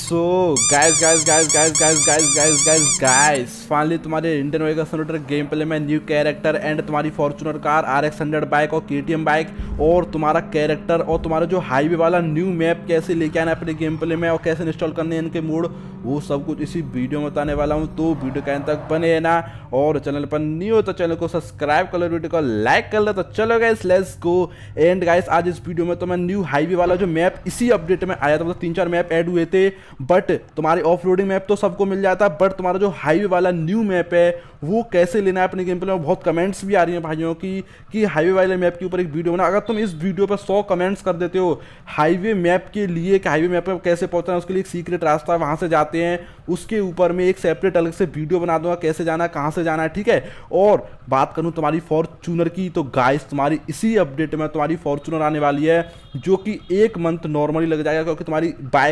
सो guys finally तुम्हारे Indian Vega simulator game play में new character and तुम्हारी Fortuner car RX 100 bike और KTM bike और तुम्हारा कैरेक्टर और तुम्हारा जो हाईवे वाला न्यू मैप कैसे लेके आना है अपने गेम प्ले में और कैसे इंस्टॉल करने हैं इनके मोड, वो सब कुछ इसी वीडियो में बताने वाला हूँ। तो वीडियो के अंत तक बने ना, और चैनल पर न्यू हो तो चैनल को सब्सक्राइब कर लो, वीडियो को लाइक कर लो। तो चलो guys let's go. And guys आज इस वीडियो में तो मैं न्यू हाईवे वाला जो मैप इसी अपडेट में आया था, मतलब 3-4 मैप ऐड हुए थे, बट तुम्हारे ऑफ रोडिंग मैप तो सबको मिल जाता है, बट तुम्हारा जो हाईवे वाला न्यू मैप है वो कैसे लेना है अपने गेम प्ले में। बहुत कमेंट्स भी आ रही हैं भाइयों की कि हाईवे वाले मैप के ऊपर एक वीडियो बना। अगर तुम इस वीडियो पर 100 कमेंट्स कर देते हो हाईवे मैप के लिए कि हाईवे मैप पर कैसे पहुंचना है, उसके लिए एक सीक्रेट रास्ता है, वहां से जाते हैं, उसके ऊपर में एक सेपरेट अलग से वीडियो बना दूंगा कैसे जाना है, कहां से जाना है, ठीक है। और बात करूं तुम्हारी फॉर्च्यूनर की, तो गाइस तुम्हारी इसी अपडेट में तुम्हारी फॉर्च्यूनर आने वाली है जो कि 1 मंथ नॉर्मली लग जाएगा, क्योंकि तुम्हारी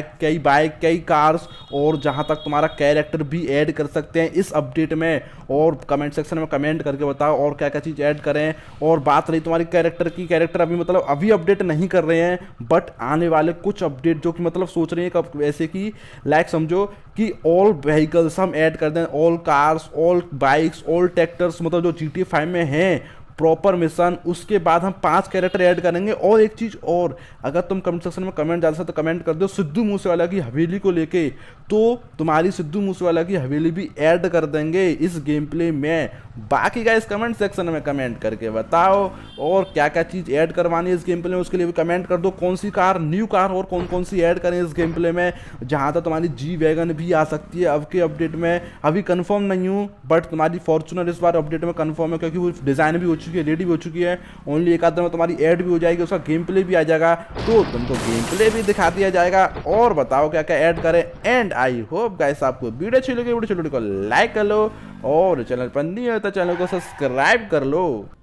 बाइक कई कार्स और जहां तक तुम्हारा कैरेक्टर भी ऐड कर सकते हैं इस अपडेट में। और कमेंट सेक्शन में कमेंट करके बताओ और क्या क्या चीज़ ऐड करें। और बात रही तुम्हारी कैरेक्टर की, कैरेक्टर अभी मतलब अभी अपडेट नहीं कर रहे हैं, बट आने वाले कुछ अपडेट जो कि मतलब सोच रहे हैं कब, ऐसे कि लाइक समझो कि ऑल व्हीकल्स हम ऐड कर दें, all cars, all bikes, all tractors, मतलब जो GTA 5 में हैं प्रॉपर मिशन। उसके बाद हम 5 कैरेक्टर ऐड करेंगे। और एक चीज़ और, अगर तुम कमेंट सेक्शन में कमेंट डाल सकते तो कमेंट कर दो सिद्धू मूसेवाला की हवेली को लेके, तो तुम्हारी सिद्धू मूसेवाला की हवेली भी ऐड कर देंगे इस गेम प्ले में। बाकी गाइस कमेंट सेक्शन में कमेंट करके बताओ और क्या क्या चीज़ ऐड करवानी है इस गेम प्ले में, उसके लिए भी कमेंट कर दो। कौन सी कार, न्यू कार और कौन कौन सी ऐड करें इस गेम प्ले में। जहाँ तक तुम्हारी G-Wagon भी आ सकती है अब के अपडेट में, अभी कंफर्म नहीं हूँ, बट तुम्हारी फॉर्च्यूनर इस बार अपडेट में कंफर्म है, क्योंकि वो डिज़ाइन भी हो चुकी है, रेडी भी हो चुकी है। ओनली एक आध दिन में तुम्हारी ऐड भी हो जाएगी, उसका गेम प्ले भी आ जाएगा, तो तुमको गेम प्ले भी दिखा दिया जाएगा। और बताओ क्या क्या ऐड करें। एंड आई होप गाइस आपको वीडियो अच्छी लगी, वीडियो को लाइक कर लो और चैनल पर नहीं है तो चैनल को सब्सक्राइब कर लो।